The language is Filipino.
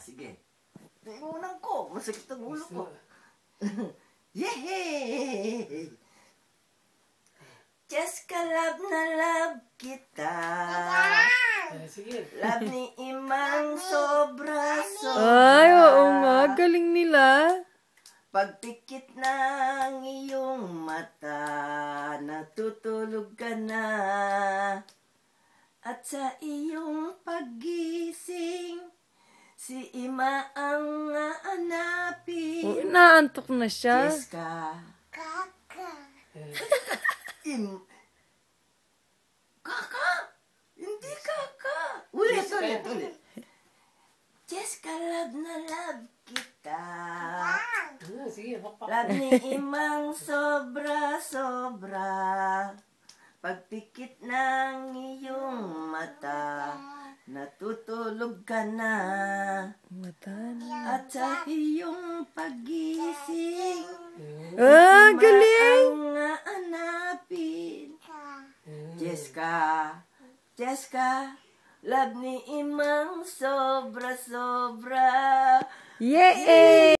sige. Tingunan ko. Masakit ang ulo ko. Yehey! Cheska, love na love kita. Love ni Imang sobra-sobra. Ay, oo nga. Galing nila. Pagpikit ng iyong mata, natutulog ka na. At sa iyong paggising, si Ima ang aanapin. Oh, inaantok na siya. Cheska. Kaka. Kaka? Hindi kaka. Ulit. Cheska, love na love kita. Love ni Imang sobra-sobra. Pagpikit ng iyong mata, natutulog ka na. At sa iyong pagising, galing! ang aanapin. Cheska, love ni Imang sobra-sobra. Yay!